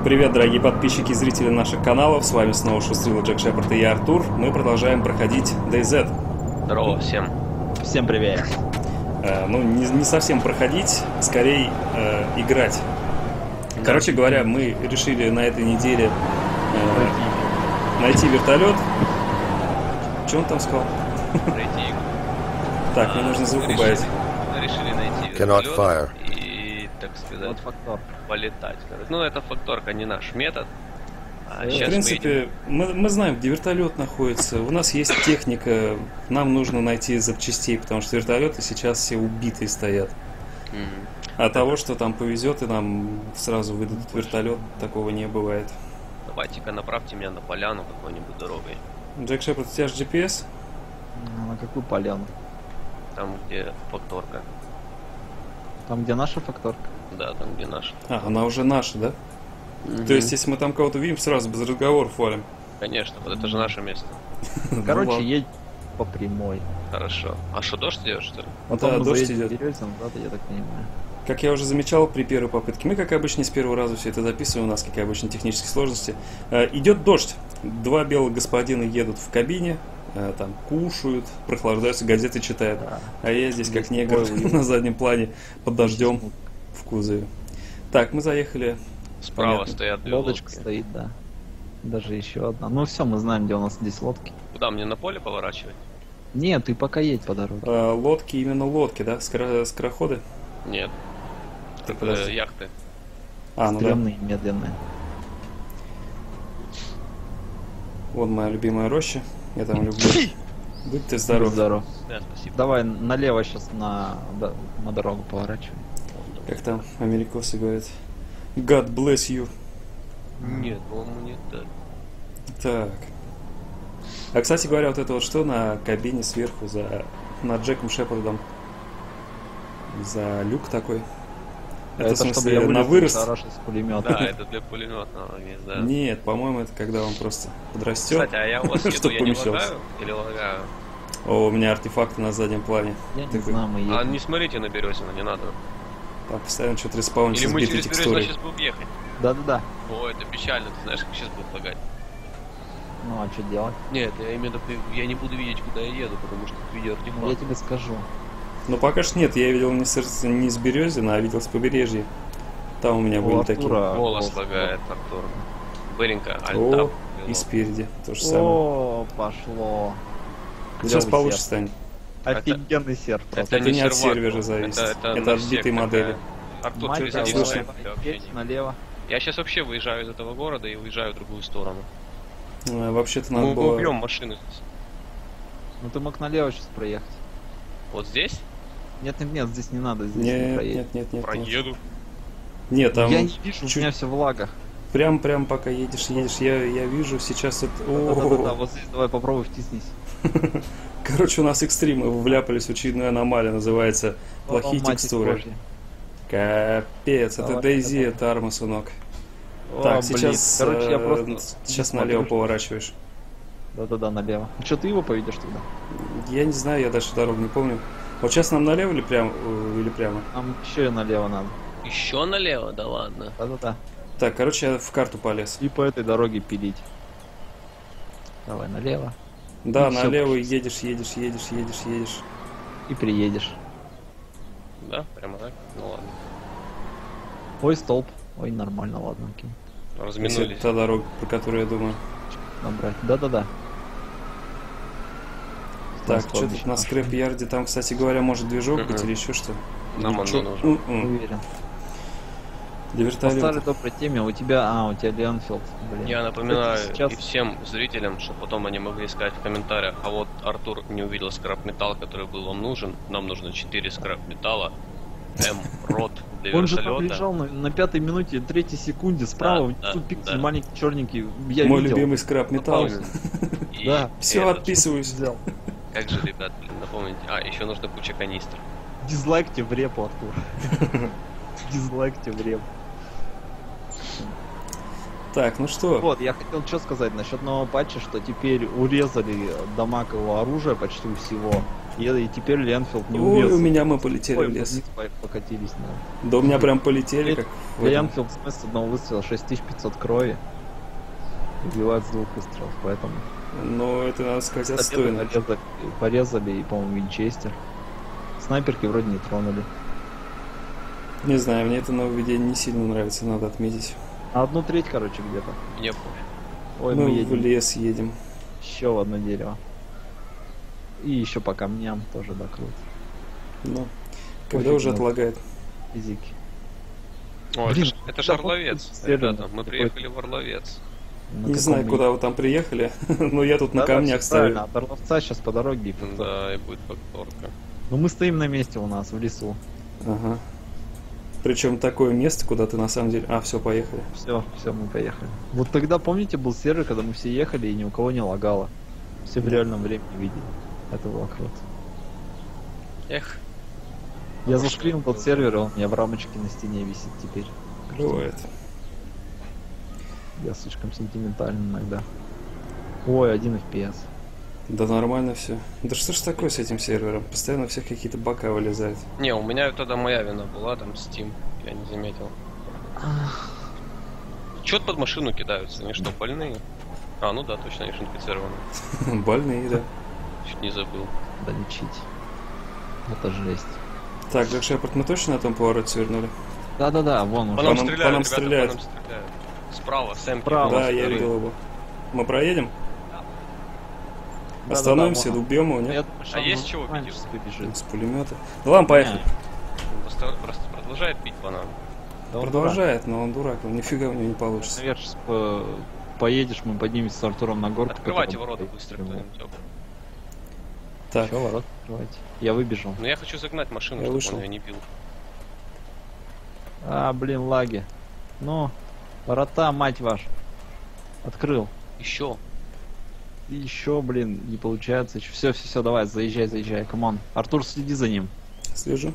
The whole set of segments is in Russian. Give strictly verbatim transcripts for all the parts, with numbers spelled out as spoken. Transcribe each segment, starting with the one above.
Привет, дорогие подписчики и зрители наших каналов, с вами снова Шустрила, Джек Шепард и я, Артур. Мы продолжаем проходить ди зет. Здорово всем. Всем привет. Э, ну, не, не совсем проходить, скорее э, играть. Да. Короче говоря, мы решили на этой неделе э, найти вертолет. Что он там сказал? Пройти игру. Так, мне нужно звук убавить. Решили найти вертолет и, так сказать, полетать. Ну, это факторка, не наш метод. А в принципе, мы, мы знаем, где вертолет находится. У нас есть техника. Нам нужно найти запчастей, потому что вертолеты сейчас все убитые стоят. Mm-hmm. А это... того, что там повезет и нам сразу выдадут вертолет, такого не бывает. Давайте-ка направьте меня на поляну какой-нибудь дорогой. Джек Шепард, у тебя же джи пи эс? На какую поляну? Там, где факторка. Там, где наша факторка? Да, там, где наша. А, она уже наша, да? Mm-hmm. То есть, если мы там кого-то видим, сразу без разговоров валим. Конечно, вот это же наше место. Короче, ну, едь по прямой. Хорошо. А что, дождь идет, что ли? Да, дождь идет. Березем, да, я так понимаю. Как я уже замечал при первой попытке, мы, как обычно, с первого раза все это записываем, у нас, как обычно, технические сложности. Э, идет дождь. Два белых господина едут в кабине, э, там кушают, прохлаждаются, газеты читают. Да. А я здесь, как негр, на заднем плане, под дождем в кузове. Так, мы заехали. Справа Понятно. Стоят две лодочка лодки. Стоит, да. Даже еще одна. Ну все, мы знаем, где у нас здесь лодки. Куда, мне на поле поворачивать? Нет, ты пока едь по дороге. А, лодки, именно лодки, да? Скоро, скороходы? Нет. Так, это яхты. А, ну Стрёмные, да. Медленные. Вот моя любимая роща. Я там люблю. Будь ты здоров. Будь здоров. Да, спасибо. Давай налево сейчас на, на дорогу поворачивай. Как там америкосы говорят? God bless you. Нет, по-моему, не так. Так. А, кстати говоря, вот это вот что на кабине сверху за над Джеком Шепардом? За люк такой. Это, это в смысле, чтобы я на вырост? С пулемета. Да, это для пулеметного, не знаю. Нет, по-моему, это когда он просто подрастет. Кстати, а я у вас еду, я не лагаю или лагаю? О, у меня артефакты на заднем плане. Я не знаю, мы едем. А не смотрите на Березину, не надо. Там постоянно что-то респаунится. Или мы через Березину сейчас будем ехать? Да-да-да. О, это печально, ты знаешь, как сейчас будет лагать. Ну, а что делать? Нет, я именно я не буду видеть, куда я еду, потому что видео артефакт. Ну, я тебе скажу. Ну, пока что нет, я видел не с, не с Березина, а видел с побережья. Там у меня у были Артура такие. Голос лагает, Артур. Быренько, альтап. И спереди, то же самое. О, пошло. Сейчас получше станет. Офигенный сервер. Это, это не от сервера зависит, это, это, это от битой модели. Артур, Мать, через слышно. Налево. Я сейчас вообще выезжаю из этого города и уезжаю в другую сторону. А, вообще-то надо Мы было... убьем машину здесь. Ну ты мог налево сейчас проехать. Вот здесь? Нет, нет, нет, здесь не надо, здесь нет, не проедет. Нет, нет, нет. Проеду. Нет, там... Я не вижу, чуть... у меня все в лагах. Прям, прям пока едешь, едешь, я, я вижу сейчас это... Да-да-да, вот здесь давай попробуй втиснись. Короче, у нас экстримы вляпались в очередную аномалию, называется плохие текстуры. Капец, это Дейзи, это Арма, сынок. Так, сейчас, Короче, я просто сейчас налево поворачиваешь. Да-да-да, налево. Что, ты его поведешь тогда? Я не знаю, я дальше дорогу не помню. Вот сейчас нам налево или прямо? Или прямо? Нам еще и налево надо. Еще налево? Да ладно. Да-да-да. Так, короче, я в карту полез. И по этой дороге пилить. Давай налево. Да, и налево едешь, едешь, едешь, едешь, едешь. И приедешь. Да, прямо так? Ну ладно. Ой, столб. Ой, нормально, ладно, окей. Разминулись. Это та дорога, про которую я думаю. Набрать. Да-да-да. Так, что тут на скрэп-ярде? Там, кстати говоря, может движок uh-huh. быть или еще что? Нам он нужен. Uh-uh. Уверен. Для вертолета. По старой доброй теме у тебя... А, у тебя Леонфилд. Блин. Я напоминаю сейчас... и всем зрителям, чтобы потом они могли сказать в комментариях, а вот Артур не увидел скрап-металл, который был вам нужен. Нам нужно четыре скрап-металла. М-рот для Он вертолета. же там лежал на, на пятой минуте, третьей секунде справа, да, тут да, пиксель да. маленький, черненький. Я Мой видел. любимый скрап-металл. Да. Все, отписываюсь. Как же, ребят, блин, напомните. А, еще нужно куча канистр. Дизлайкте в репу, Артур. Дизлайкте в репу. Так, ну что? Вот, я хотел что сказать насчет нового патча, что теперь урезали дамаг его оружия почти у всего. И, и теперь Ленфилд не Ой, убился. у меня мы полетели Ой, в лес. вниз покатились, да. Да у меня прям полетели, как в этом. Ленфилд с одного выстрела шесть тысяч пятьсот крови. Убивает с двух выстрелов, поэтому... Но это, надо сказать, Победу отстойно. порезали, порезали и, по-моему, Винчестер. Снайперки вроде не тронули. Не знаю, мне это нововведение не сильно нравится, надо отметить. А одну треть, короче, где-то. Мне пофиг. Ой, мы, Мы в едем лес едем. еще в одно дерево. И еще по камням тоже, да, круто. Ну, когда Пофиг, уже ну. отлагает. Физики. Ой, Блин, это ж- это ж да, Орловец. вот Ребята, серый мы какой-то. приехали в Орловец. На Не каком знаю, мы- куда вы там приехали, но я тут на Да-да, камнях всё стою. правильно, от Орловца сейчас по дороге. и потом. Да, и будет факторка. Ну мы стоим на месте у нас, в лесу. Ага. Причем такое место, куда ты на самом деле... А, все, поехали. Все, все, мы поехали. Вот тогда, помните, был сервер, когда мы все ехали и ни у кого не лагало. Все в реальном времени видели. Это было круто. Эх, Я Хорошо, заскринил это тот сервер, и он у меня в рамочке на стене висит теперь. Бывает. Я слишком сентиментален иногда. Ой, один эф пи эс. Да нормально все. Да что ж такое с этим сервером? Постоянно у всех какие-то бока вылезают. не, у меня тогда моя вина была, там Steam, я не заметил. Чё под машину кидаются? Они что, больные? А, ну да, точно, они же инфицированы. Больные, да. Чуть не забыл. Да лечить. Это жесть. Так, Джек Шепард, мы точно на том повороте свернули? Да-да-да, вон По уже. нам нам- стреляют, по нам ребята, стреляют. по нам стреляют. Справа, Сэм. Справа. Да, вот я вторые. видел его. Мы проедем? Да-да-да, Остановимся, вон он. убьем его, Я нет? думаю, А что он есть уже чего раньше бить? побежит. С пулемета. Да ладно, поехали. Он просто, просто продолжает бить по нам. Да он Продолжает, но он дурак, он нифига у него не дурак. получится. Наверх сейчас по- поедешь, мы поднимемся с Артуром на горку. Открывайте потом ворота поедем. быстро кто-нибудь. оба. Так, Чё, ворот открывайте. Я выбежал. Но я хочу загнать машину, Я чтобы вышел. он ее не бил. А, блин, лаги. Ну, ворота, мать ваш. Открыл. Еще. И еще, блин, не получается. Все, все, все, давай, заезжай, заезжай, камон. Артур, следи за ним. слежу.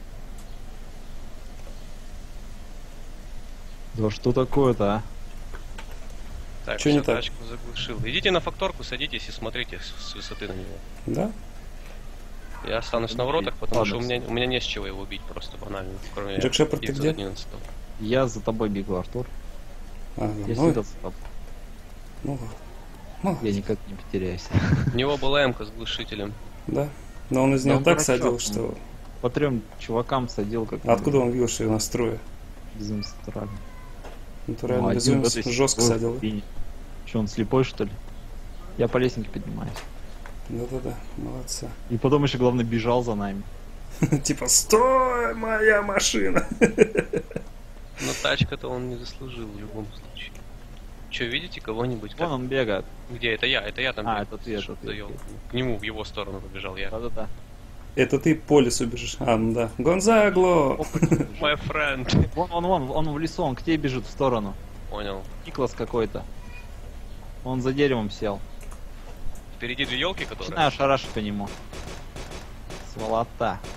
Да что такое-то, а? Так, Чё не всё, так? тачку заглушил. Идите на факторку, садитесь и смотрите с, с высоты на него. Да? Я останусь на воротах, потому Ладно, что у меня, у меня не с чего его бить просто банально. Кроме Джек Шепард, ты где? одиннадцатого. Я за тобой бегу, Артур. А, Я ну, всегда за тобой. ну, ну, Я никак не потеряюсь. У него была эмка с глушителем. да. Но он из Да него он так дурачок, садил, он. что... По трем чувакам садил, как... Откуда он видел, что я настрою? Безумец натурально. Натурально Ну, один безумец. в этой Жестко слепой садил. кабине. Че, он слепой, что ли? Я по лестнике поднимаюсь. Да-да-да, молодца. И потом еще, главное, бежал за нами. Типа, стой, моя машина! Но тачка-то он не заслужил в любом случае. Че, видите кого-нибудь? Вон Как- он бегает. Где? Это я, это я там. А, бегал, это ты, это что-то ты, ел. окей. К нему, в его сторону побежал я. Да-да-да. Это ты по лесу бежишь. А, ну да. Гонзагло! My friend. Вон, вон, вон, он в лесу, он к тебе бежит в сторону. Понял. Никлас какой-то. Он за деревом сел. Впереди две елки, которые. Начинаю шарашить по нему. Сволота.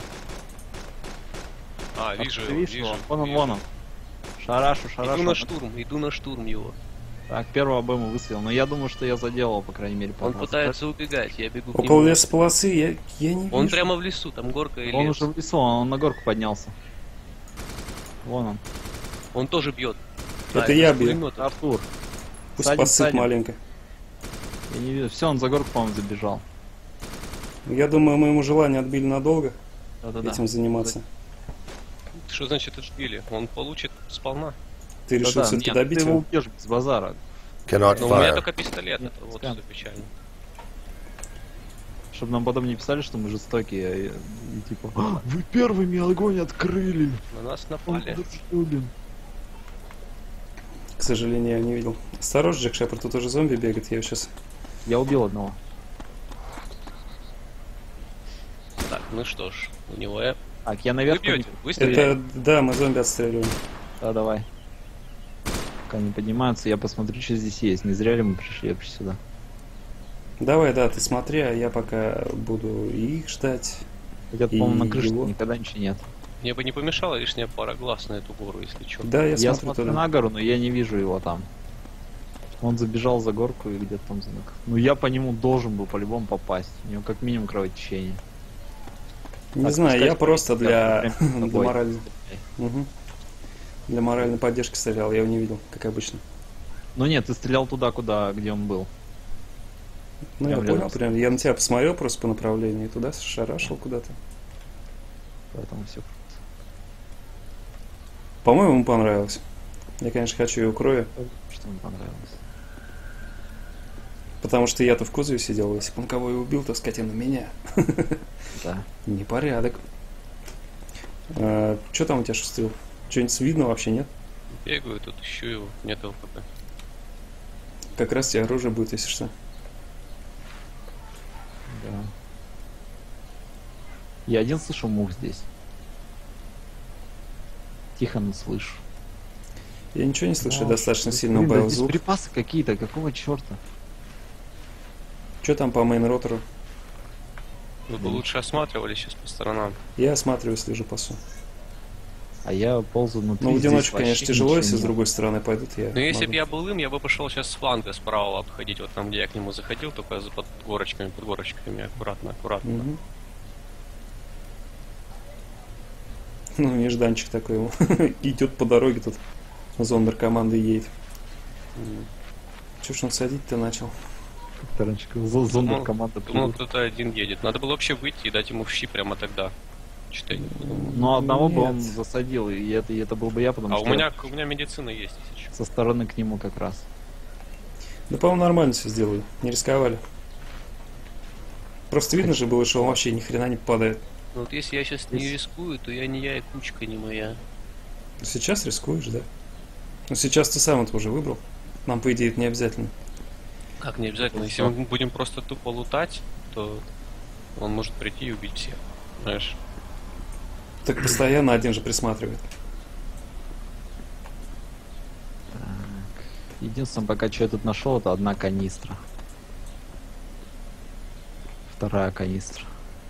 А, вижу Ты его, видишь вижу. его? Вон он, вижу. вон он. Шарашу, шарашу. Иду на штурм, иду на штурм его. Так, первого БМ выстрел. Но я думаю, что я заделал, по крайней мере, Он пару раз. пытается убегать, я бегу к Около нему. лесополосы я, я не Он вижу. прямо в лесу, там горка и Он лес. уже в лесу, он на горку поднялся. Вон он. Он тоже бьет. Это я из бью. пулемета. Артур. Пусть Садим, посыпь садим. маленько. Я не вижу. Все, он за горку, по-моему, забежал. Я думаю, мы ему желание отбили надолго Да-да-да. этим заниматься. Что значит отбили? Он получит сполна. Ты решил Да-да, все-таки нет, добить ты его его? убьешь без базара. Cannot Но у меня fire. только пистолет, Нет, это вот скан. что печально. Чтобы нам потом не писали, что мы жестокие. И, и типа, «А, вы первыми огонь открыли. На нас Он напали. дружелюбен». К сожалению, я не видел. Осторожно, Джек Шепард, тут уже зомби бегает, я его сейчас... Я убил одного. Так, ну что ж, у него я... Так, я Вы наверх... бьете, подни- выстрелите. Это, да, мы зомби отстреливаем. Да, давай. Пока они поднимаются, я посмотрю, что здесь есть. Не зря ли мы пришли вообще сюда? Давай, да, ты смотри, а я пока буду и их ждать. Где-то, И по-моему, на крыше его? никогда ничего нет. Мне бы не помешала лишняя пара глаз на эту гору, если что. Да, я, Я, смотрю смотрю туда. на гору, но я не вижу его там. Он забежал за горку и где-то там знак. Ну я по нему должен был по-любому попасть. У него как минимум кровотечение. Не Так, знаю, пускай я просто для, прям перед для, тобой. моральной, Мгм. для моральной поддержки стрелял, я его не видел, как обычно. Ну нет, ты стрелял туда, куда, где он был. Ну, я Прям понял, рядом. прям. Я на тебя посмотрел просто по направлению и туда шарашил куда-то. Поэтому все. По-моему, ему понравилось. Я, конечно, хочу его крови, Что мне понравилось. потому что я-то в кузове сидел, если бы он кого и убил, то скотина меня. Да. Непорядок. А, что там у тебя шустрил? Что-нибудь видно вообще, нет? Бегаю, тут ищу его, нет ЛПП. Как раз тебе оружие будет, если что. Да. Я один слышу мух здесь. Тихо, но слышу. Я ничего не слышу, я О, достаточно что- сильно блин, да убавил здесь звук. припасы какие-то, какого черта? Что там по мейн-ротору? Вы бы лучше осматривались сейчас по сторонам. Я осматриваю, слежу пасу. А я ползу внутри. Ну, в здесь одиночку, вообще конечно, тяжело, ничего если с нет. другой стороны пойдут, я Но если могу. бы я был им, я бы пошел сейчас с фланга справа обходить, вот там, где я к нему заходил, только за под горочками, под горочками, аккуратно, аккуратно. Мгм. Ну, нежданчик такой ему. Идет по дороге тут. Зондер команды едет. М. Че ж он садить-то начал? Как таранчик. Зо- Зондер Думал- команда. Думал, придут. кто-то один едет. Надо было вообще выйти и дать ему в щи прямо тогда. Что-то я не подумал. Но одного бы Нет. он засадил, и это, и это был бы я, потому А что у меня, у меня медицина есть, если что. со стороны к нему как раз. Да, по-моему, нормально все сделали. Не рисковали. Просто видно же было, что он вообще ни хрена не попадает. Ну вот если я сейчас не рискую, то я не я и кучка не моя. Сейчас рискуешь, да? Ну, сейчас ты сам это уже выбрал. Нам, по идее, это не обязательно. Как не обязательно. Если мы будем просто тупо лутать, то он может прийти и убить всех. Знаешь? Так постоянно один же присматривает. Так. Единственное, пока что я тут нашел, это одна канистра. Вторая канистра.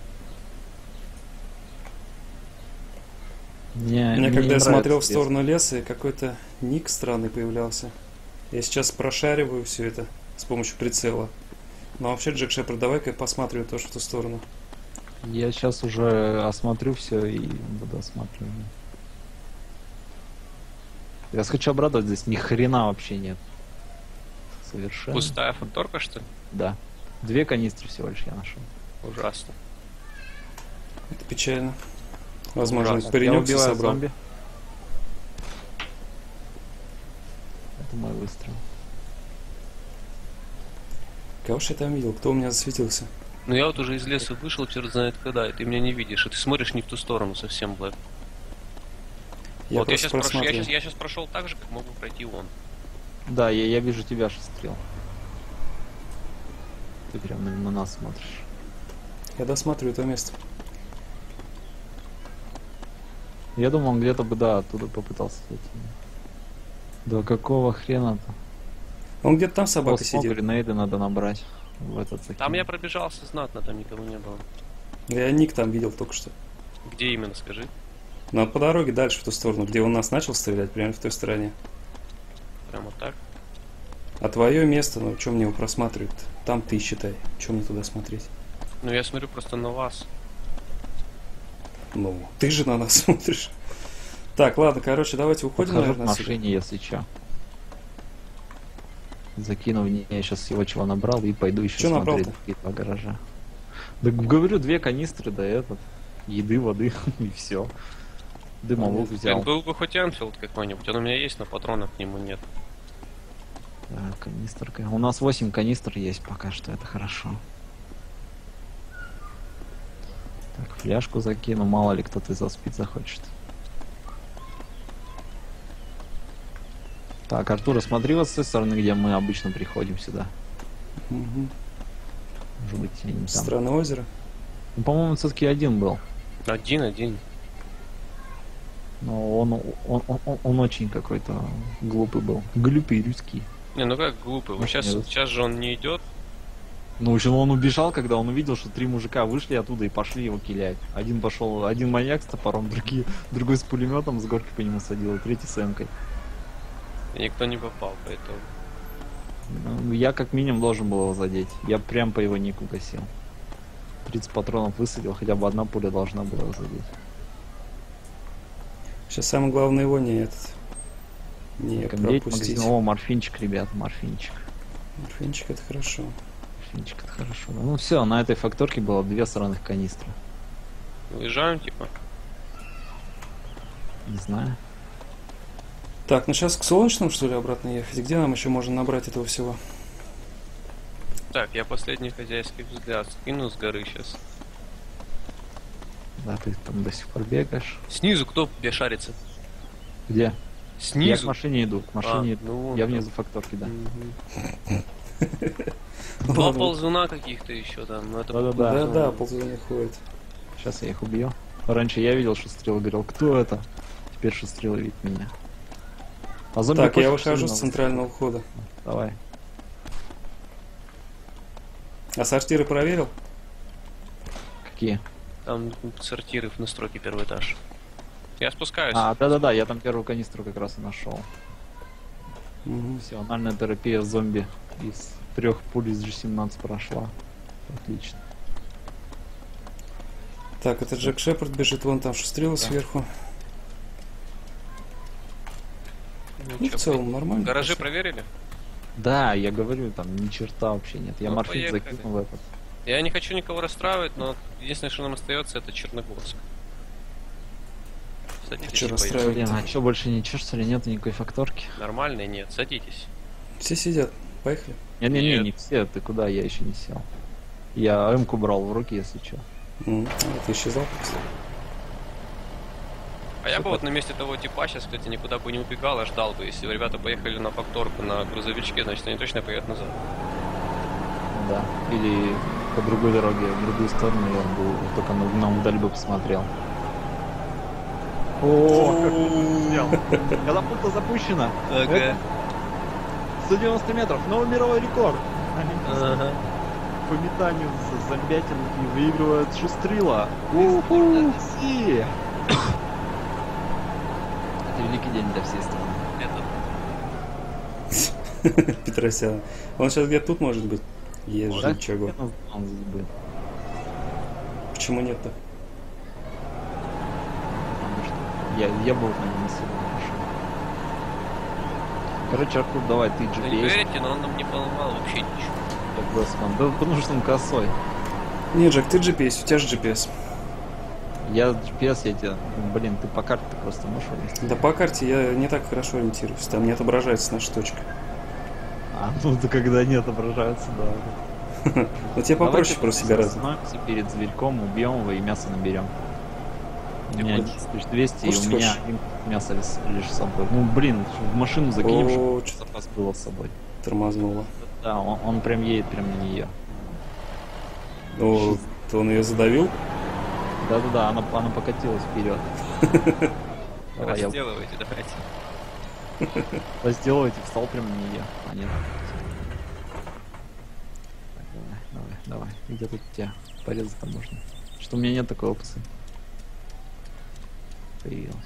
Мне, Мне, мне когда не я нравится смотрел в лес. сторону леса, какой-то ник странный появлялся. Я сейчас прошариваю все это с помощью прицела. Но вообще, Джек Шепард, давай-ка я посмотрю тоже в ту сторону. Я сейчас уже осмотрю все и буду осматривать. Я вас хочу обрадовать, здесь ни хрена вообще нет. Совершенно. Пустая факторка, что ли? Да. Две канистры всего лишь я нашел. Ужасно. Это печально. Возможно, Ужасно. Я паренек все убиваю собрал. зомби. Это мой выстрел. Кого ж я там видел? Кто у меня засветился? Ну я вот уже из леса вышел, черт знает когда, и ты меня не видишь, и ты смотришь не в ту сторону совсем, Блэк. Я вот я просто сейчас, прошу, я, просматриваю. сейчас, я сейчас прошел так же, как мог бы пройти он. Да, я, я вижу тебя, шестрел. Ты прям на, на нас смотришь. Я досматриваю это место. Я думал, он где-то бы, да, оттуда попытался зайти. Да какого хрена-то? Он где-то там собака О, смог, сидит. гренейды надо набрать. В этот Там закинуть. я пробежался знатно, там никого не было. Я ник там видел только что. Где именно, скажи? Но по дороге дальше в ту сторону, где он нас начал стрелять, прямо в той стороне. Прямо так. А твое место, ну что мне его просматривать? Там ты считай. Чем мне туда смотреть? Ну я смотрю просто на вас. Ну, ты же на нас смотришь. Так, ладно, короче, давайте уходим, Подхожу к наверное, отсюда. машине, если чё. Закину в ней, я сейчас всего чего набрал и пойду еще Чё смотреть набрал-то? другие два гаража. Да говорю, две канистры, да этот. Еды, воды и все. Дымовух Блин, взял. был бы хоть Энфилд какой-нибудь, он у меня есть, но патронов к нему нет. Так, канистрка. У нас восемь канистр есть пока что, это хорошо. Так, фляжку закину, мало ли кто-то из вас пить захочет. Так, Артур, смотри вот с той стороны, где мы обычно приходим сюда. Мгм. Может быть, я не Со там. стороны озера. Ну, по-моему, все-таки один был. Один, один. Но он, он, он, он- он очень какой-то глупый был. Глупый русский. Не, ну как глупый. Может, Сейчас, нет. сейчас же он не идет. Ну, в общем, он убежал, когда он увидел, что три мужика вышли оттуда и пошли его килять. Один пошел, один маньяк с топором, другие, другой с пулеметом с горки по нему садил, и третий с эмкой. И никто не попал, поэтому. Ну, я как минимум должен был его задеть. Я прям по его нику косил. тридцать патронов высадил, хотя бы одна пуля должна была его задеть. Сейчас самое главное его не этот. Не Камнеть, пропустить. магазин. О, морфинчик, ребят, морфинчик. Морфинчик это хорошо. Морфинчик это хорошо. Да. Ну все, на этой факторке было две сраных канистры. Уезжаем, типа. Не знаю. Так, ну сейчас к солнечному, что ли, обратно ехать? Где нам еще можно набрать этого всего? Так, я последний хозяйский взгляд скину с горы сейчас. Да, ты там до сих пор бегаешь. Снизу кто где шарится? Где? Я к Снизу? машине иду, к машине А, иду. ну вон Я там. внизу факторки, да. Два ползуна каких-то еще там. Ну, это Да-да-да. Да, да, ползуны ходят. Сейчас я их убью. Раньше я видел шестрил и говорил, кто это? Теперь шестрил видит меня. А зомби Так, я пофиг, выхожу что с ли, центрального входа. Давай. А сортиры проверил? Какие? Там сортиры в настройке первый этаж. Я спускаюсь. А, да-да-да, я там первую канистру как раз и нашел. Угу. Все, анальная терапия зомби из трех пуль из джи семнадцать прошла. Отлично. Так, это Джек Шепард бежит, вон там шестрила сверху. Ну, Ну, в чё, целом нормально. гаражи пошло. проверили? Да, я говорю, там ни черта вообще нет. Я Ну, морфин поехали. закинул в этот. Я не хочу никого расстраивать, но единственное, что нам остается, это Черногорск. Садитесь Чё и поедем. расстраивать? Блин, а что больше ничего, что ли, нет никакой факторки? Нормально? Нет, садитесь. Все сидят. Поехали. Не-не-не, Нет. не все, ты куда, я еще не сел. Я М-ку брал в руки, если что. М, а, ты исчезал просто. А я бы вот на месте того типа сейчас, кстати, никуда бы не убегал, а ждал бы. Если ребята поехали на факторку на грузовичке, значит они точно поедут назад. Да. Или по другой дороге, в другую сторону, и он был, только на, на вдаль бы посмотрел. О, как он сделал. Катапульта запущена. Ага. сто девяносто метров, новый мировой рекорд. Ага. По метанию с зомбятинки выигрывает шестрила. Уху! Си! Это великий день для всей страны. Это Петросян. Он сейчас где-то тут может быть. Есть Да? же чего. Он- он здесь был. Почему нет-то? Потому что я, я был на нем не сильно хорошо. Короче, Артур, давай, ты Вы не джи пи эс. верите, но он нам не поломал вообще ничего. как Бэсман. Да потому что он косой. Не, Джек, ты джи пи эс, у тебя же джи пи эс. Я джи пи эс, я тебя... Блин, ты по карте просто можешь вывести. Да по карте я не так хорошо ориентируюсь. Там не отображается наша точка. А, ну то когда не отображаются, да. Но тебе попроще Давайте просто здесь гораздо. остановимся перед зверьком, убьем его и мясо наберем. У меня будешь? десять тысяч двести, и Кушать у меня хочешь? им мясо лишь, лишь с собой. Ну блин, в машину закинем, О, чтобы что запас было с собой. тормознуло. Да, он, он прям едет прям на нее. О, то он ее задавил. Да-да-да, она, она покатилась вперед. Давай, я Разделывайте, давайте. сделайте, встал прям на нее. А нет. Так, давай, давай, давай. Где тут тебя порезать-то можно? Что у меня нет такой опции. Появилась.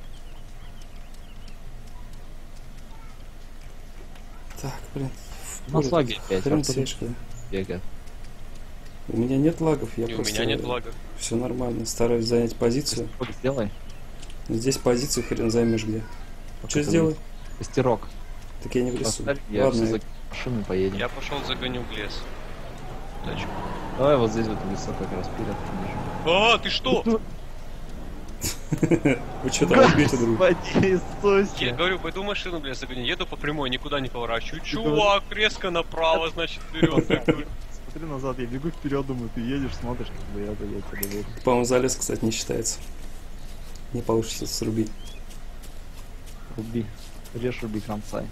Так, блин. У нас лаги опять. Хрен Артур сечка. бегает. У меня нет лагов, я И у просто... меня нет лагов. Все нормально, стараюсь занять позицию. Костерок сделай. Здесь позицию хрен займешь где. Пока Что ты сделай? Костерок. Так я не в лесу. Поставь, я Ладно, все закину в машину и поедем. Я пошел загоню в лес. Тачку. Давай вот здесь в этом лесу как раз вперед побежим. А, ты что? вы что там убьете друг? Господи Иисусе. Я говорю, пойду машину, бля, загоню. Еду по прямой, никуда не поворачиваю. Чувак, резко направо, значит, вперед. Смотри назад, я бегу вперед, думаю, ты едешь, смотришь, как бы я, я тебя верю. По-моему, залез, кстати, не считается. Не получится срубить. Руби. Режь, руби, кромсай.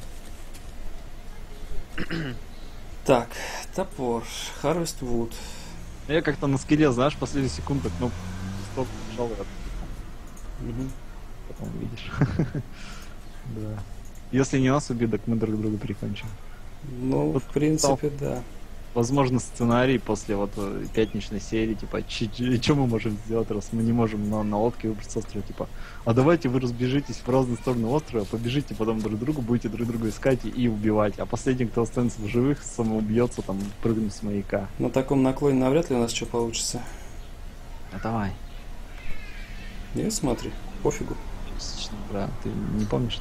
Так, топор, Harvest Wood. Я как-то на скеле, знаешь, последние секунды, ну, стоп, нажал и откликнул. Мгм. Потом увидишь. Да. Если не нас убьют, так мы друг друга прикончим. Ну, Вот в принципе, да. возможно, сценарий после вот э, пятничной серии, типа, что мы можем сделать, раз мы не можем на, на лодке выбраться с острова, типа, а давайте вы разбежитесь в разные стороны острова, побежите потом друг другу, будете друг друга искать и, и убивать, а последний, кто останется в живых, самоубьется, там, прыгнет с маяка. На таком наклоне навряд ли у нас что получится. А давай. Нет, смотри, пофигу. Да, ты не помнишь?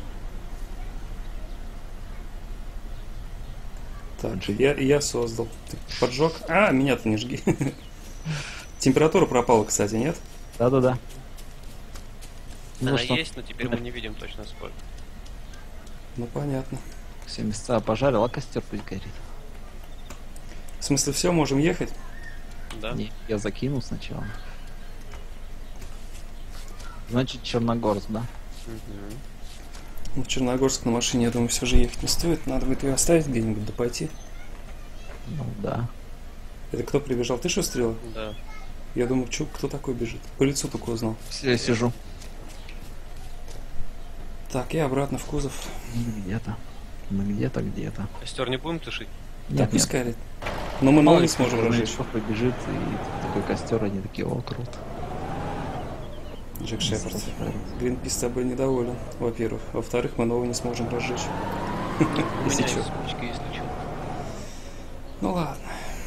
Так, я, я создал. Ты поджег? А, меня-то не жги. Температура пропала, кстати, нет? Да-да-да. Она Ну, что? есть, но теперь мы не видим точно сколько. Ну, понятно. Все места пожарил, а костер пусть горит. В смысле, все, можем ехать? Да? Не, я закину сначала. Значит, Черногорск, да? Мгм. Ну, в Черногорск на машине, я думаю, все же ехать не стоит. Надо будет ее оставить где-нибудь, да пойти. Ну да. Это кто прибежал? Ты что стрела? Да. Я думаю, чё, кто такой бежит? По лицу только узнал. Все, я сижу. Так, я обратно в кузов. Мы где-то. Мы где-то, где-то. Костер не будем тушить? Так, пускай лет. Но мы новый не сможем разжечь. побежит, и такой костер, они такие, о, круто. Джек Шепард. Гринпис с тобой недоволен, во-первых. Во-вторых, мы новый не сможем разжечь. У меня Если есть чё. спички, если что. Ну ладно.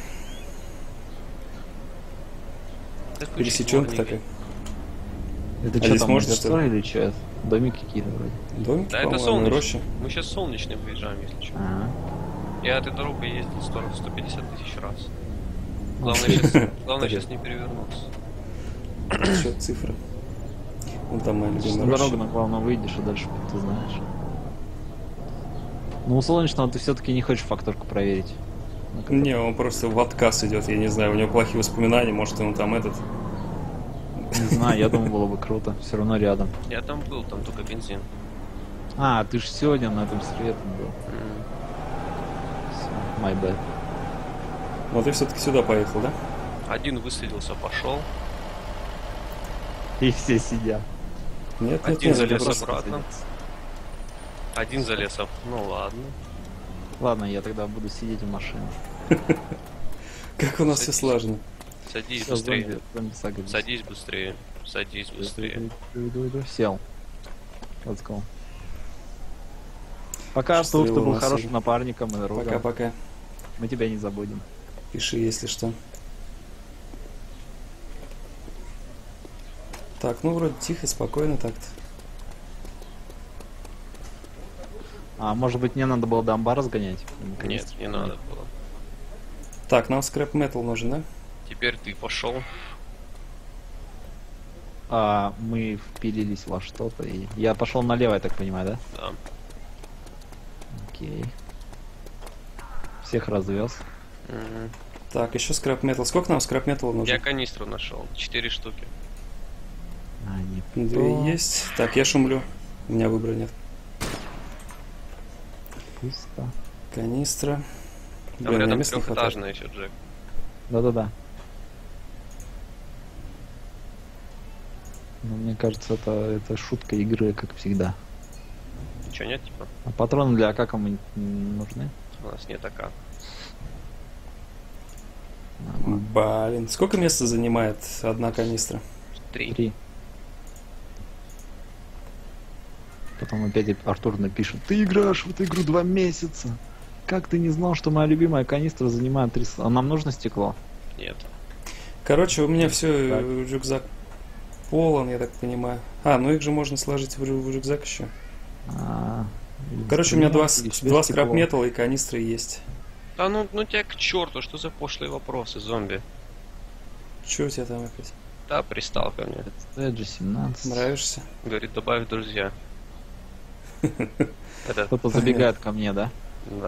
Да включи Пересеченка дворники. такая. Это А что здесь там, можно, озерца что ли? или что это? Домики какие-то вроде. Домики, Да это по-моему, солнечный. рощи. Мы сейчас солнечным выезжаем, если что. Ага. Я этой дорогой ездил сто, сто пятьдесят тысяч раз. Ну, Главное сейчас, главное сейчас не перевернуться. Что, цифры? Вон там моя На любимая дорогу роща. на главном выйдешь, а дальше путь ты знаешь. Ну, у солнечного ты все-таки не хочешь факторку проверить. Ну, как- Не, он просто в отказ идет, я не знаю, у него плохие воспоминания, может, он там этот... Не знаю, я думаю, было бы круто. Все равно рядом. Я там был, там только бензин. А, ты же сегодня на этом светом был. М. Всё, my bad. Но ты все-таки сюда поехал, да? Один высадился, пошел. И все сидят. Нет, нет, Один нет, залез это просто- обратно. Один залез, об- ну ладно. Ладно, я тогда буду сидеть в машине. Как у нас все Садись. слажено. Садись Всё, быстрее. зомби- зомби сага. Садись быстрее. Садись быстрее. Иду, иду, иду. Сел. Let's go. Пока, Артур, ты Счастливо был нас хорошим всех. напарником и другом. Пока-пока. Мы тебя не забудем. Пиши, если что. Так, ну вроде тихо, спокойно так-то. А может быть, мне надо было до амбара сгонять? Нет, не надо было. Так, нам скрэп метал нужен, да? Теперь ты пошел. А, мы впилились во что-то и... Я пошел налево, я так понимаю, да? Да. Окей. Всех развез. Мгм. Так, еще скрэп метал. Сколько нам скрэп металла нужно? Я канистру нашел. Четыре штуки. А, не Две то. есть. Так, я шумлю. У меня выбора нет. Пусто. Канистра. Там Блин, мне рядом места не хватает. трехэтажная еще, Джек. Да-да-да. Ну, мне кажется, это, это шутка игры, как всегда. Ничего нет, типа? А патроны для АК кому м, нужны? У нас нет АК. Нормально. Блин, сколько места занимает одна канистра? Три. Три. Потом опять Артур напишет: ты играешь в эту игру два месяца. Как ты не знал, что моя любимая канистра занимает три... А нам нужно стекло? Нет. Короче, у меня все, рюкзак полон, я так понимаю. А, ну их же можно сложить в, рю- в рюкзак еще. А, Короче, у меня два, с- или себе два стекло. скрап металла и канистры есть. Да ну, ну тебя к черту, что за пошлые вопросы, зомби? Че у тебя там опять? Да, пристал ко мне. джи семнадцать. Нравишься? Говорит, добавь друзья. Это, Кто-то забегает ко мне, да? да.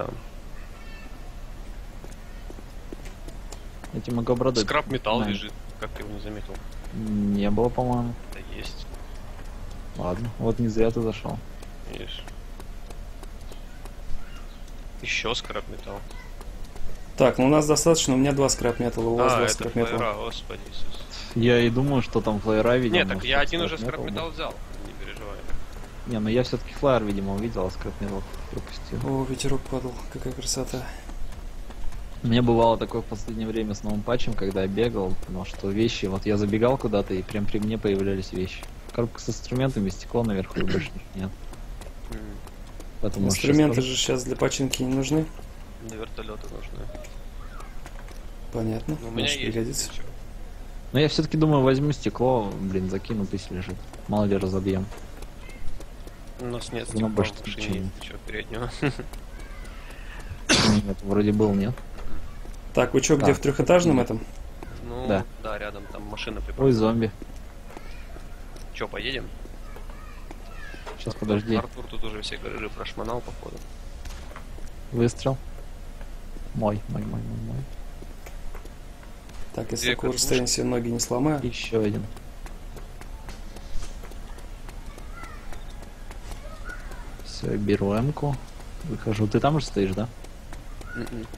Я тебе могу обрадовать. Скраб металл Да. лежит. Как ты его не заметил? Не было, по-моему. Да есть. Ладно, вот не зря ты зашел. Видишь. Еще скраб металл. Так, ну у нас достаточно, у меня два скрап металла, у вас А, два это скрап металла. флайера, господи Иисус. Я и думаю, что там флайера видел. Нет, так может, я там один уже скрап скраб метал металл взял. Не переживай. был. Не, ну я все-таки флайер, видимо, увидел, а скрап метал пропустил. О, ветерок падал, какая красота. У меня бывало такое в последнее время с новым патчем, когда я бегал, но что вещи, вот я забегал куда-то и прям при мне появлялись вещи. Коробка с инструментами, стекло наверху и больше нет. М, Поэтому может, Инструменты щас же сейчас для починки не нужны. Для вертолета нужны. Понятно. Ну, у меня Может есть. пригодится. если чё. Но я все-таки думаю, возьму стекло, блин, закину, пусть лежит. Мало ли разобьем. У нас нет Ну, стекла больше в машине, ничего. если чё, переднего. Нет, вроде был, нет? Так, вы что, где Так, в трехэтажном нет. этом? Ну, Да. да, рядом там машина Ой, припаркована. зомби. Чё, поедем? Сейчас, подожди. Артур тут уже все гаражи прошмонал, походу. Выстрел. Мой, мой, мой, мой, мой. Так, если Две такого катушки. расстояния себе ноги не сломаю. Еще один. Все, беру М-ку. Выхожу. Ты там же стоишь, да? Мгм.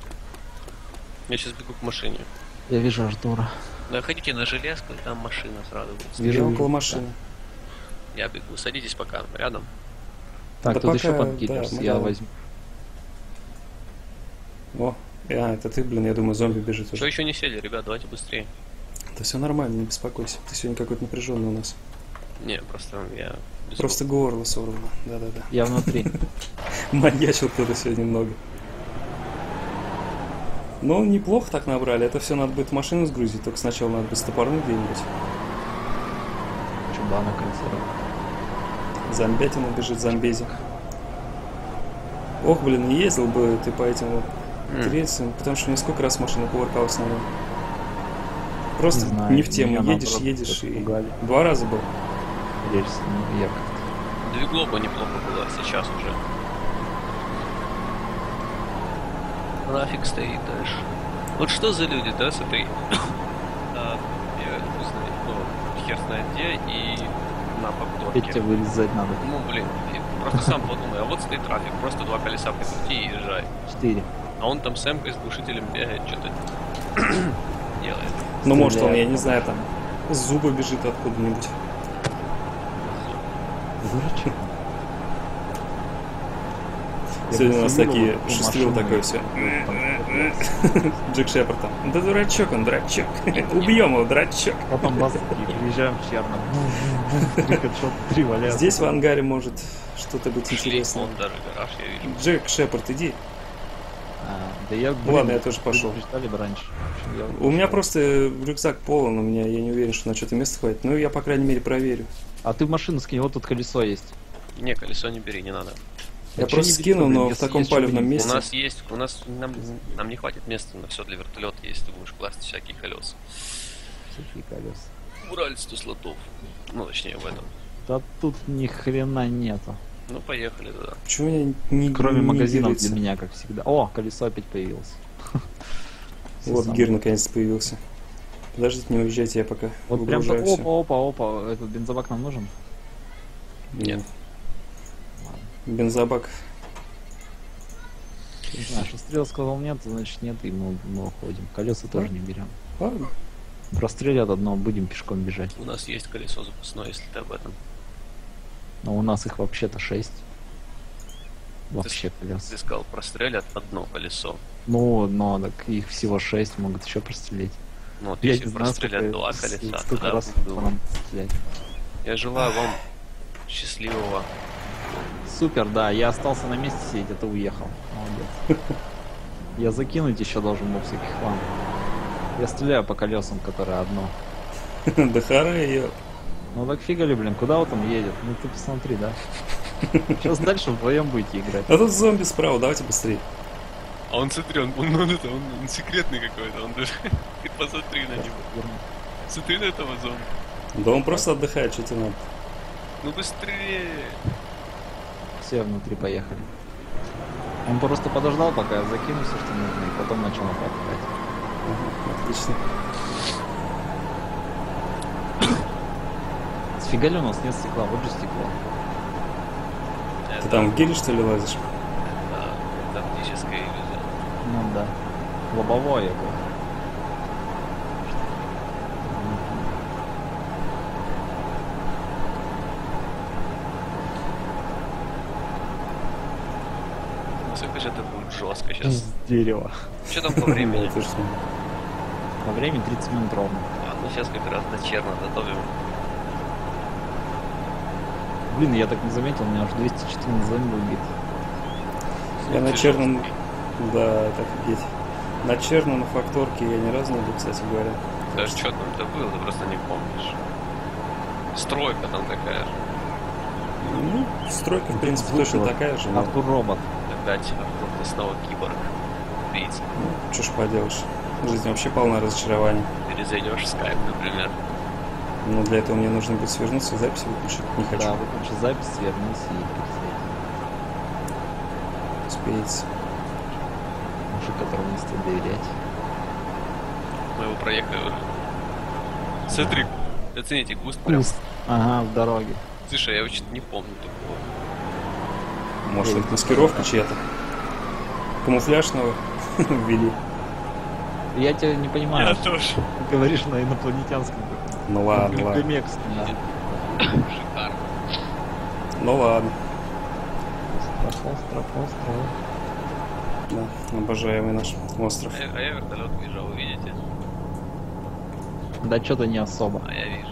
Я сейчас бегу к машине. Я вижу Артура. Да, ходите на железку, и там машина сразу будет. Я Вижу, около вижу. машины. Я бегу. Садитесь пока рядом. Так, Да тут пока, еще подкидываешь, да, мы я да. возьму. О, а, это ты, блин, я думаю, зомби бежит Что уже. еще не сели, ребят? Давайте быстрее. Да все нормально, не беспокойся. Ты сегодня какой-то напряженный у нас. Не, просто я... без Просто горло сорвало. Да-да-да. Я внутри. Маньячил кто-то сегодня много. Ну, неплохо так набрали. Это все надо будет в машину сгрузить. Только сначала надо будет стопорнуть где-нибудь. Чубана консерва. Зомбятина бежит, зомбези. Ох, блин, не ездил бы ты по этим вот М. рельсам, потому что мне сколько раз машина кувыркалась на нем. Просто Не знаю, не в тему. меня Едешь, наоборот едешь и... испугали. Два раза был. Рельс, ну, я как-то. Двиглоба неплохо было, сейчас уже. Трафик стоит дальше. Вот что за люди, да, смотри. А, я не знаю, ну, хер знает где, и на Опять повторке. тебе вылезать надо. Ну, блин, и просто сам подумай, а вот стоит трафик, просто два колеса прикрути и езжай. Четыре. А он там с эмкой, с глушителем бегает, что-то делает. Ну, может, он, я Стреляет. не знаю, там с зуба бежит откуда-нибудь. Дурачок. Я Сегодня у бы нас видел такие вот такую шестрил машину, такой и все. там Джек Шепард там. Да дурачок он, дурачок. Убьем его, дурачок. Потом бас такие, приезжаем в Черном. Три катшот, три валяются. Здесь в ангаре может что-то быть Шли, интересное. вон даже гараж, я вижу. Джек Шепард, иди. А, да я, Ну ладно, я тоже пошел. Предупреждали бы раньше. В общем, я У меня пошел. просто рюкзак полон, у меня, я не уверен, что на что-то места хватит. Ну, я, по крайней мере, проверю. А ты в машину скинь, вот тут колесо есть. Не, колесо не бери, не надо. Я А чё просто не берёшь, скинул, блин, но в если таком есть, чё палевном бы не- У месте. нас есть, у нас, нам, нам не хватит места на все для вертолета, если ты будешь класть всякие колеса. Всякие колеса. Убрали сто слотов. Ну, точнее, в этом. Да тут ни хрена нету. Ну, поехали туда. Почему у меня не Кроме не магазинов делится? для меня, как всегда. О, колесо опять появилось. Всё Вот самое. гир наконец появился. Подождите, не уезжайте, я пока Вот прям выгружаю опа, всё. опа, опа. Этот бензобак нам нужен? Нет. Бензобак. Не знаю, что стрел сказал нет, значит нет, и мы, мы уходим. Колеса тоже не берем. Ладно. Прострелят одно, будем пешком бежать. У нас есть колесо запасное, если ты об этом. Но у нас их вообще-то шесть. Вообще колес. Ты сказал, прострелят одно колесо. Ну, но так их всего шесть, могут еще прострелить. Ну, вот Я если не знаю, прострелят сколько, два с- колеса, сколько тогда раз буду. по нам стрелять. Я желаю вам счастливого. Супер, да, я остался на месте сидеть, а ты уехал. Молодец. Я закинуть еще должен был всяких хлам. Я стреляю по колесам, которые одно. Да хара ее. Ну так фига ли, блин, куда он там едет? Ну ты посмотри, да. Сейчас дальше вдвоем будете играть. А тут зомби справа, давайте быстрее. А он, смотри, он, он, он, это, он, он секретный какой-то, он даже... Ты посмотри на него. Смотри на этого зомби. Да он просто отдыхает, что тебе надо. Ну быстрее. Все, внутри поехали. Он просто подождал, пока я закину все, что нужно, и потом начал нападать. Ага, отлично. Сфига ли у нас нет стекла? Вот же стекло. Ты там в гире, что ли, лазишь? Это тактическая иллюзия. Ну да. Лобовое я говорю. Насколько же это будет жестко сейчас. С дерева. Что там по времени? Это что? По времени тридцать минут ровно. А, ну сейчас как раз до черна готовим. Блин, я так не заметил, у меня уже двести четырнадцать зон убит. Я на Ты черном... жесткий. Да, это офигеть. На черном, на факторке я ни разу не был, кстати говоря. Да что там-то было, ты просто не помнишь. Стройка там такая же. Ну, стройка, в принципе, точно такая же. Но... Артур робот. Опять Артур, ты снова киборг. Убийца. Ну, что ж поделаешь. Жизнь вообще полна разочарований. Перезайдешь в скайп, например. Но для этого мне нужно будет свернуться и запись выключить. Не хочу. Да, выключи запись, вернись и пересядь. Успеется. Мужик, которому не стоит доверять. Моего проекта. Смотри, оцените, густ прям. Куст. Ага, в дороге. Слушай, я вообще не помню такого. Может, Эй, это маскировка чья-то? Камуфляжного ввели. Я тебя не понимаю. тоже. Ты говоришь на инопланетянском. Ну ладно, ладно. Глюкомекс, да. Шикарно. Ну ладно. Остров, остров, остров. Да, обожаемый наш остров. А я, а я вертолет вижу, а вы видите? Да что-то не особо. А я вижу.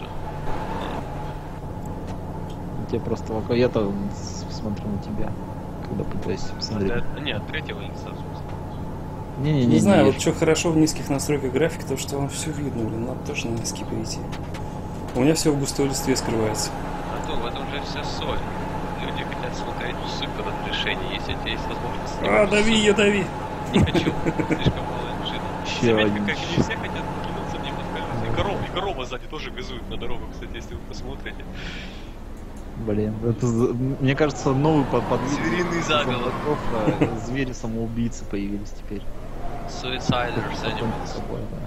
Тебе просто локо. Я-то с- смотрю на тебя, когда пытаюсь посмотреть. Это- Нет, третьего лица. в смысле. Не-не-не, Не знаю, я вот что хорошо в низких настройках графики, то что вам все видно, блин, надо тоже на низкий перейти. У меня все в густой листве скрывается. А то в этом же вся соль. Люди хотят смотреть в супер разрешении, если у тебя есть возможность. А, дави, я дави. Не хочу. Слишком мало машин. Еще Заметь, один как они щит. все хотят кинуться мне под колеса. И корова, и корова сзади тоже газует на дорогу, кстати, если вы посмотрите. Блин, это, за- мне кажется, новый под подвид. Звериный заголовок. Звери-самоубийцы появились теперь. Suiciders Покончить Animals. с собой, да.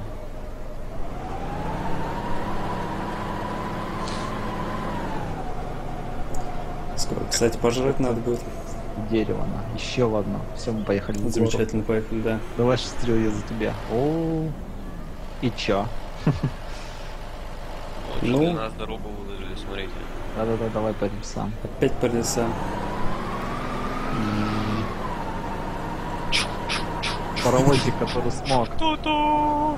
Скоро, кстати, пожрать надо будет. Дерево, на. Еще в одно. Все, мы поехали в город. Замечательно, поехали, да. Давай шестерю я за тебя. О, и чё? Вот Ну. что для нас дорогу выложили, смотрите. Да-да-да, давай по сам. Опять по лесам. Паровозик, который смог. Ту-ту!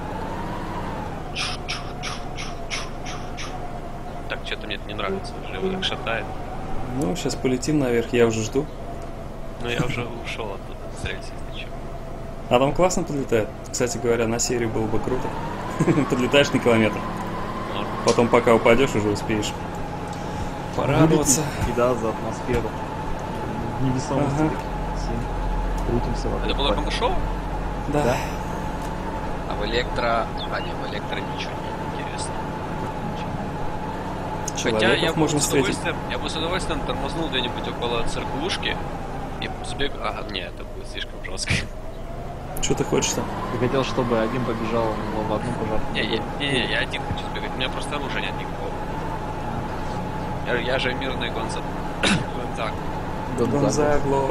Так, что-то мне это не нравится, уже его так шатает. Ну, сейчас полетим наверх, я уже жду. Но я уже ушел оттуда, с рельс, если чё. А там классно подлетает. Кстати говоря, на серию было бы круто. Подлетаешь на километр. Норм. Потом, пока упадешь, уже успеешь порадоваться. И да, за атмосферу. Невесомости Ага. такие. Все. Крутимся вокруг. Это было камышово? Да. Да. А в электро... А, не, в электро ничего не интересно. Хотя я Человеков бы, можно с встретить. удовольствием, я бы с удовольствием тормознул где-нибудь около церквушки и сбег... Ага, нет, это будет слишком жестко. Что ты хочешь там? Ты хотел, чтобы один побежал в одну пожарку? Не, не, не, не, я один хочу сбегать, у меня просто оружия нет никакого. Я, я же мирный Гонза... Гонзак. Гонзагло.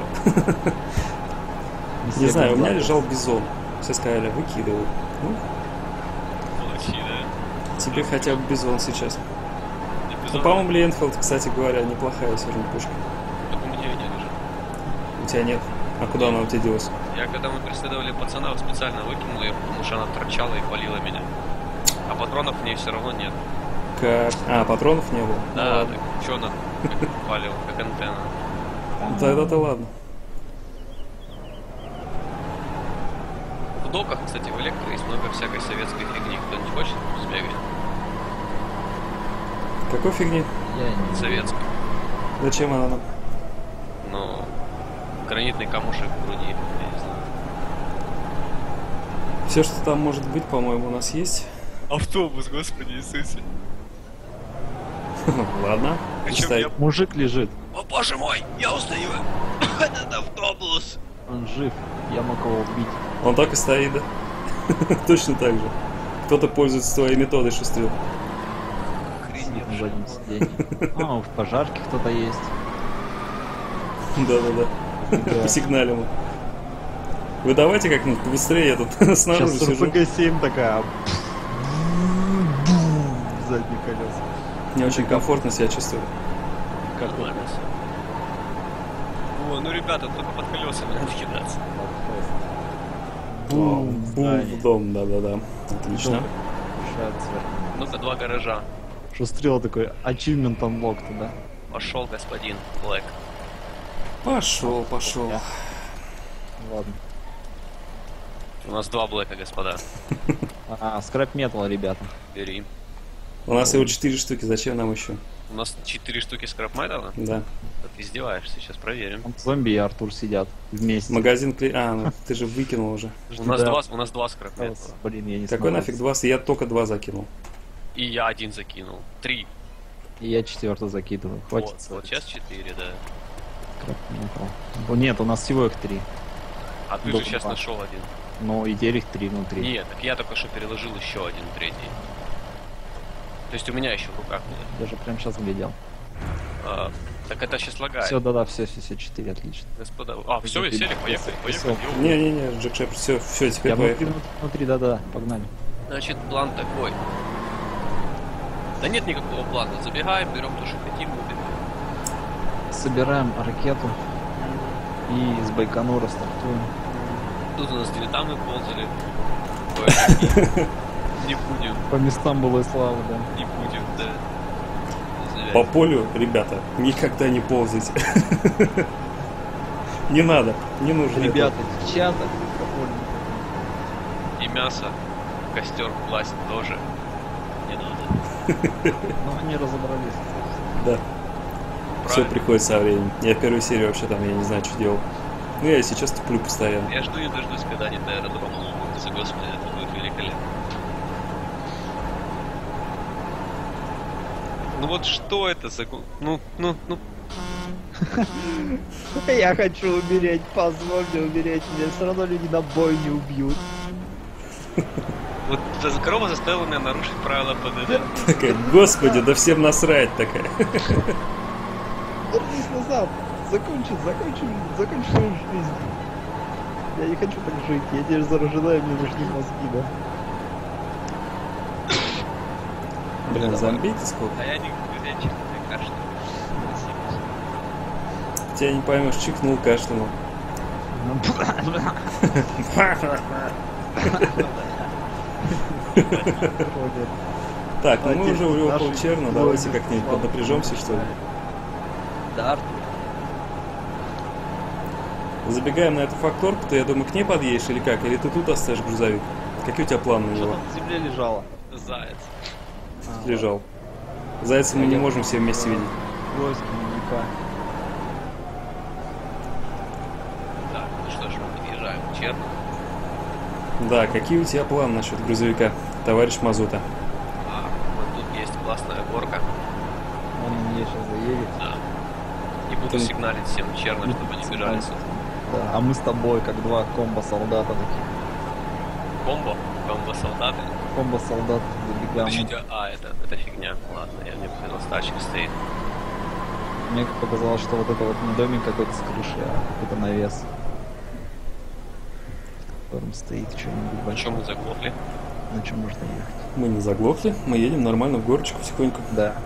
Не знаю, у меня лежал бизон. Все сказали, выкидывай. Ну, Молодцы, да? тебе хотя бы бизон сейчас. Я Ну, безумно- по-моему, Ленфилд, кстати говоря, неплохая все равно пушка. Так у меня и нет уже. У тебя нет. А куда она у тебя делась? Я когда мы преследовали пацанов, специально выкинул ее, потому что она торчала и палила меня. А патронов в ней все равно нет. Как... А, патронов не было? Ну, Да, ладно. так что она палила, как антенна. Ну, тогда-то ладно. В доках, кстати, в электро есть много всякой советской фигни. Кто-нибудь хочет сбегать? Какой фигни? Я не Советской. Зачем она нам? Ну, гранитный камушек в груди, я не знаю. Все, что там может быть, по-моему, у нас есть. Автобус, господи Иисусе. Ладно. Причем Читай. я... Мужик лежит. О боже мой, я устаю. Этот автобус. Он жив. Я мог его убить. Он так и стоит, да? Точно так же. Кто-то пользуется твоей методой, шестрел. Охренеть. На заднем сиденье. А, в пожарке кто-то есть. Да-да-да. Да. Посигналим. ему. Вы давайте как-нибудь побыстрее, я тут снаружи Сейчас сижу. эр пэ гэ семь такая. Задние колеса. Не очень комфортно себя чувствую. Как Нормально всё. Вон, ну, ребята, только под колесами надо кидаться. Бум, бум здание. в дом, да-да-да. Отлично. Дом решает сверху. Ну-ка, два гаража. Шустрел такой, achievement unlocked, да? Пошел, господин Блэк. Пошел, пошел. Ладно. У нас два Блэка, господа. А, скрап метал, ребята. Бери. У нас его четыре штуки, зачем нам еще? У нас четыре штуки скрапметала? Да. Ты издеваешься, сейчас проверим. Там зомби и Артур сидят вместе. Магазин клей... А, ну ты же выкинул уже. У нас Да. два, у нас два скрапметала. Блин, я не Какой смогу. нафиг два? Я только два закинул. И я один закинул. Три. И я четвертый закидываю. Хватит. Вот, вот сейчас четыре, да. Скрап метал. О, нет, у нас всего их три. А ты Да, же сейчас два. нашел один. Но и теперь их три внутри. Нет, так я только что переложил еще один, третий. То есть у меня еще в руках было. Я же прям сейчас глядел. А, так это сейчас лагает. Все, да-да, все, все, все, четыре, отлично. Господа. А, все, Иди, сели, иди, поехали, иди, поехали. иди. Йоу. Не-не-не, Джек Шепард, все, все, теперь Я внутри, поехали. внутри, внутри, да-да, погнали. Значит, план такой. Да нет никакого плана. Забегаем, берем то, что хотим, убегаем. Собираем ракету и с Байконура стартуем. Тут у нас дилетанты ползали. Кое-какие. Не будем, По местам было и слава, да. не будем, да. Не По завязывай. полю, ребята, никогда не ползайте. Не надо, не нужно. Ребята, девчата, по полю. И мясо, костер класть тоже не надо. Ну, они разобрались. Да, все Правильно. приходит со временем. Я первую серию вообще там, я не знаю, что делал. Ну, я и сейчас туплю постоянно. Я жду не дождусь, когда они до аэродрома ломаются. Господи, это будет великолепно. Ну вот что это за... гу- Ну, ну, ну... Я хочу умереть, позволь мне умереть, меня все равно люди на бой не убьют. Вот эта корова заставила меня нарушить правила ПДД. Такая, господи, да всем насрать такая. Вернись назад, закончи, закончи, закончи свою жизнь. Я не хочу так жить, я теперь заражена, и мне нужны мозги, да? Блин, зомбейте сколько? А я не горячий, мне кажется. Тебя не поймешь, чихнул, кашлянул. Так, ну мы уже у Наши Полчерна, герои давайте как-нибудь славы. поднапряжемся, что ли. Да, Артур. Забегаем на эту факторку, ты, я думаю, к ней подъедешь или как? Или ты тут оставишь грузовик? Какие у тебя планы на Что него? там на земле лежало? Заяц. А, Лежал. Зайца мы не можем все вместе видеть. Войски маньяка. Так, ну что ж, мы подъезжаем к Черну. Да, какие у тебя планы насчет грузовика, товарищ Мазута? А, вот тут есть классная горка. Он мне сейчас заедет. Да. И буду Ты- сигналить всем черным, чтобы они бежали сюда. Да, а мы с тобой, как два комбо-солдата таких. Комбо, комбо-солдаты. Комбо-солдат забегаем. Подождите, а, это, это фигня. Ладно, я не понял, стачек стоит. Мне показалось, что вот это вот не домик какой-то с крышей, а какой-то навес. В котором стоит что-нибудь На большое. чем мы заглохли? На чем можно ехать? Мы не заглохли, мы едем нормально в горочку потихоньку. Да.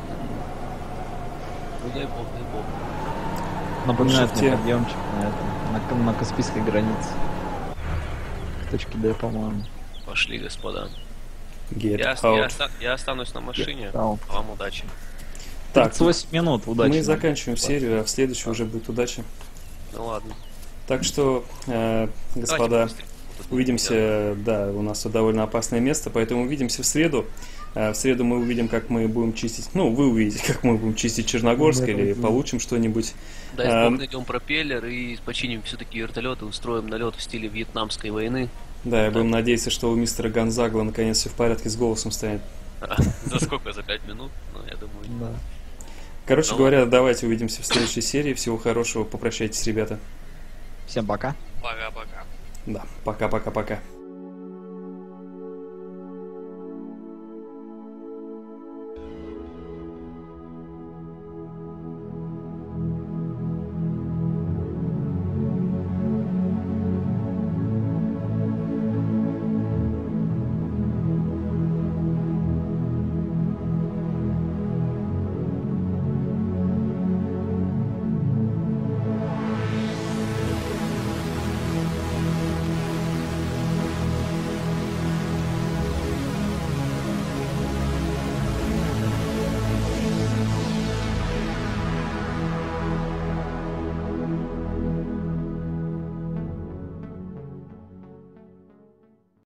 Ну дай бог, дай бог. Напоминает шифте. мне подъемчик на этом, на, на Каспийской границе. К точке Д, по-моему. Пошли, господа. Get Я, out. я, оста- я останусь на машине. out. А вам удачи. Так, тридцать восемь минут, удачи. мы нам. заканчиваем серию, а в следующей уже будет удача. Ну ладно. Так что, э, господа, Давайте быстрее. Тут увидимся, да, у нас тут довольно опасное место, поэтому увидимся в среду. Э, В среду мы увидим, как мы будем чистить, ну, вы увидите, как мы будем чистить Черногорск, Да, или да. получим что-нибудь. Дай Эм. бог, найдем пропеллер и починим все-таки вертолеты, устроим налет в стиле вьетнамской войны. Да, и будем надеяться, что у мистера Гонзагла наконец все в порядке с голосом станет. За сколько? За пять минут? Ну, я думаю. Да. Короче Ну говоря, давайте увидимся в следующей серии. Всего хорошего, попрощайтесь, ребята. Всем пока. Пока-пока. Да, пока-пока-пока.